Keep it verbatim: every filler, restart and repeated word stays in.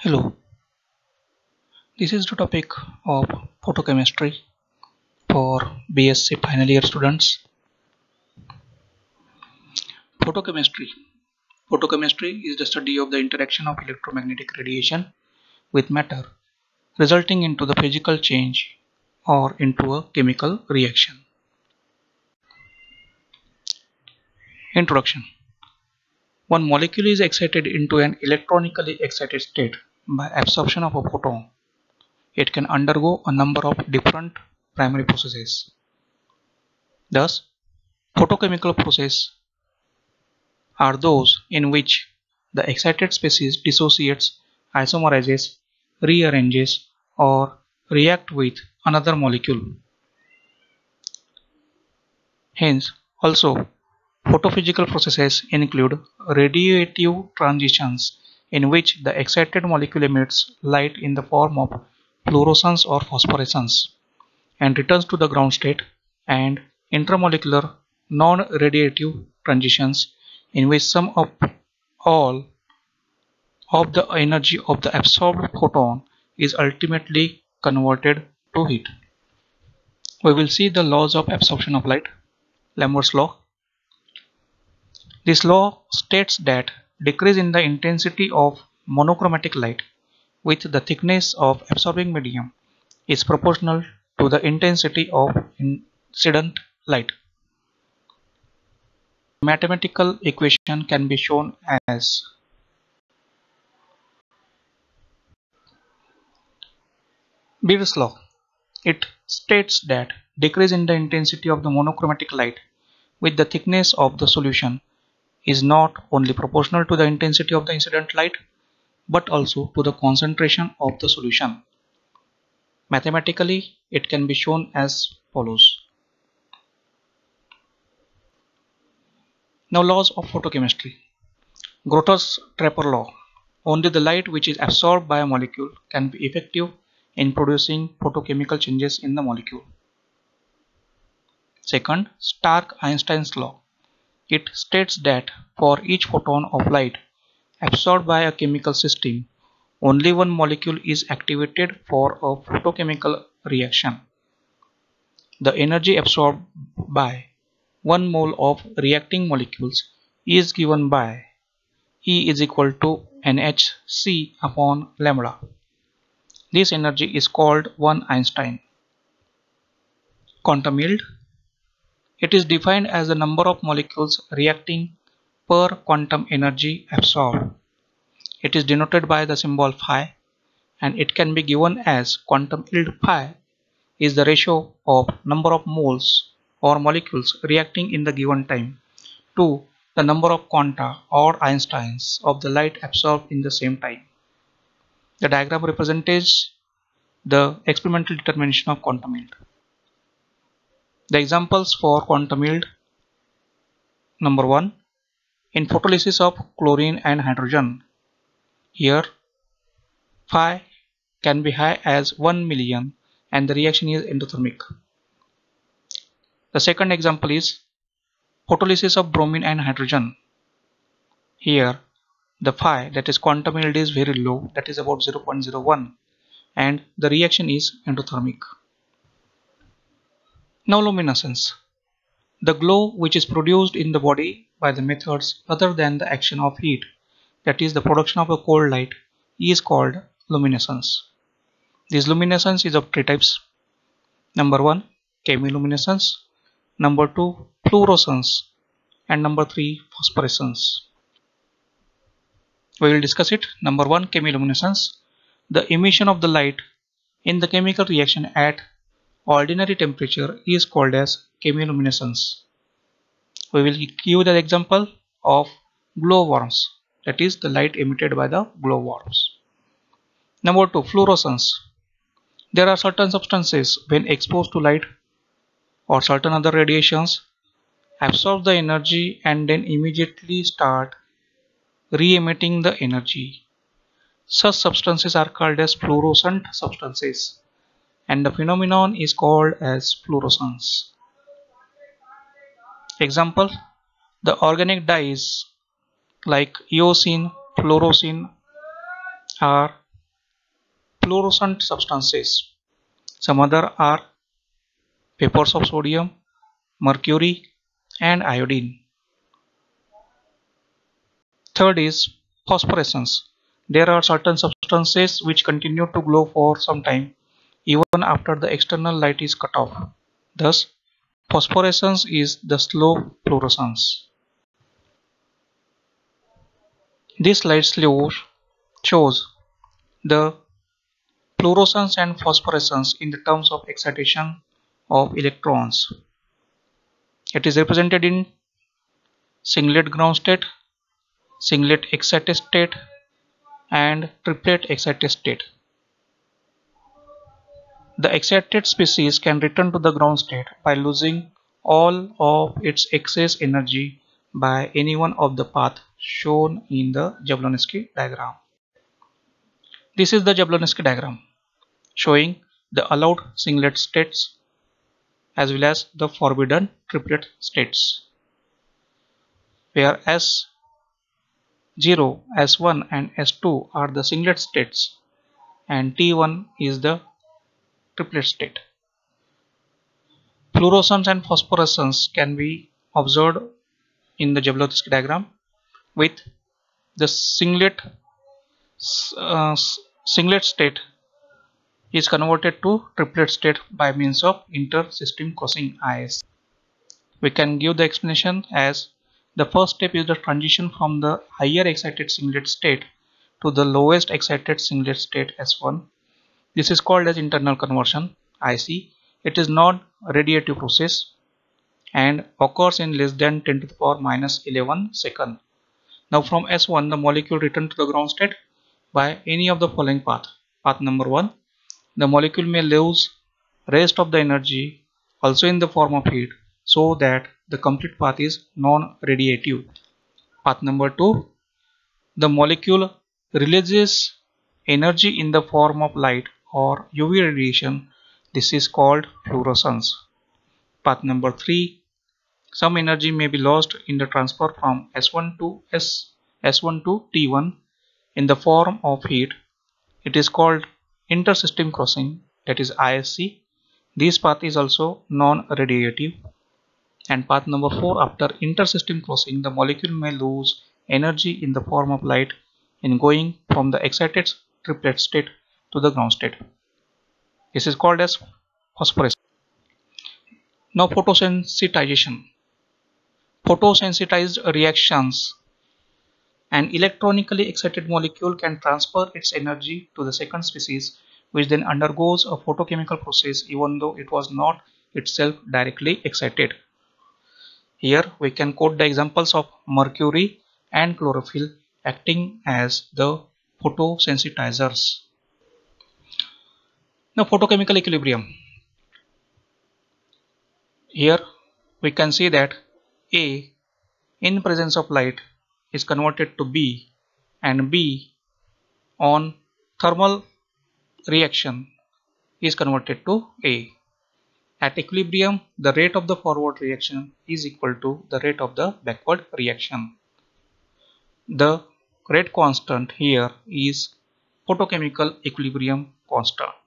Hello, this is the topic of photochemistry for B S c final year students. Photochemistry. Photochemistry is the study of the interaction of electromagnetic radiation with matter, resulting into the physical change or into a chemical reaction. Introduction. One molecule is excited into an electronically excited state by absorption of a photon. It can undergo a number of different primary processes. Thus, photochemical processes are those in which the excited species dissociates, isomerizes, rearranges, or react with another molecule. Hence, also, photophysical processes include radiative transitions in which the excited molecule emits light in the form of fluorescence or phosphorescence and returns to the ground state, and intermolecular non-radiative transitions in which some of all of the energy of the absorbed photon is ultimately converted to heat. We will see the laws of absorption of light. Lambert's law. This law states that decrease in the intensity of monochromatic light with the thickness of absorbing medium is proportional to the intensity of incident light. Mathematical equation can be shown as Beer's law. It states that decrease in the intensity of the monochromatic light with the thickness of the solution is not only proportional to the intensity of the incident light but also to the concentration of the solution. Mathematically, it can be shown as follows. Now, laws of photochemistry. Grotter's Trapper law. Only the light which is absorbed by a molecule can be effective in producing photochemical changes in the molecule. Second, Stark-Einstein's law. It states that for each photon of light absorbed by a chemical system, only one molecule is activated for a photochemical reaction. The energy absorbed by one mole of reacting molecules is given by E is equal to nhc upon lambda. This energy is called one Einstein. Quantum yield. It is defined as the number of molecules reacting per quantum energy absorbed. It is denoted by the symbol phi, and it can be given as quantum yield phi is the ratio of number of moles or molecules reacting in the given time to the number of quanta or Einsteins of the light absorbed in the same time. The diagram represents the experimental determination of quantum yield. The examples for quantum yield. Number one, in photolysis of chlorine and hydrogen. Here, phi can be high as one million and the reaction is endothermic. The second example is photolysis of bromine and hydrogen. Here, the phi, that is quantum yield, is very low, that is about zero point zero one, and the reaction is endothermic. Now, luminescence. The glow which is produced in the body by the methods other than the action of heat, that is the production of a cold light, is called luminescence. This luminescence is of three types. Number one, chemiluminescence. Number two, fluorescence. And number three, phosphorescence. We will discuss it. Number one, chemiluminescence. The emission of the light in the chemical reaction at ordinary temperature is called as chemiluminescence. We will give the example of glowworms, that is the light emitted by the glowworms. Number two, fluorescence. There are certain substances when exposed to light or certain other radiations absorb the energy and then immediately start re-emitting the energy. Such substances are called as fluorescent substances, and the phenomenon is called as fluorescence. Example, the organic dyes like eosine, fluorescein are fluorescent substances. Some other are vapors of sodium, mercury, and iodine. Third is phosphorescence. There are certain substances which continue to glow for some time even after the external light is cut off. Thus, phosphorescence is the slow fluorescence. This slide shows the fluorescence and phosphorescence in the terms of excitation of electrons. It is represented in singlet ground state, singlet excited state, and triplet excited state. The excited species can return to the ground state by losing all of its excess energy by any one of the paths shown in the Jablonski diagram. This is the Jablonski diagram showing the allowed singlet states as well as the forbidden triplet states, where S zero, S one and S two are the singlet states and T one is the triplet state. Fluorescence and phosphorescence can be observed in the Jablonski diagram with the singlet uh, singlet state is converted to triplet state by means of inter-system crossing I S. We can give the explanation as the first step is the transition from the higher excited singlet state to the lowest excited singlet state S one. This is called as internal conversion I C. It is non-radiative process and occurs in less than ten to the power minus eleven second. Now from S one the molecule return to the ground state by any of the following path. Path number one, the molecule may lose rest of the energy also in the form of heat so that the complete path is non-radiative. Path number two, the molecule releases energy in the form of light or U V radiation. This is called fluorescence. Path number three, some energy may be lost in the transfer from S one to S, S1 to T one in the form of heat. It is called inter-system crossing, that is I S C. This path is also non-radiative. And path number four, after inter-system crossing, the molecule may lose energy in the form of light in going from the excited triplet state to the ground state. This is called as phosphorescence. Now photosensitization. Photosensitized reactions. An electronically excited molecule can transfer its energy to the second species, which then undergoes a photochemical process even though it was not itself directly excited. Here we can quote the examples of mercury and chlorophyll acting as the photosensitizers. Now photochemical equilibrium. Here we can see that A in presence of light is converted to B and B on thermal reaction is converted to A. At equilibrium, the rate of the forward reaction is equal to the rate of the backward reaction. The rate constant here is photochemical equilibrium constant.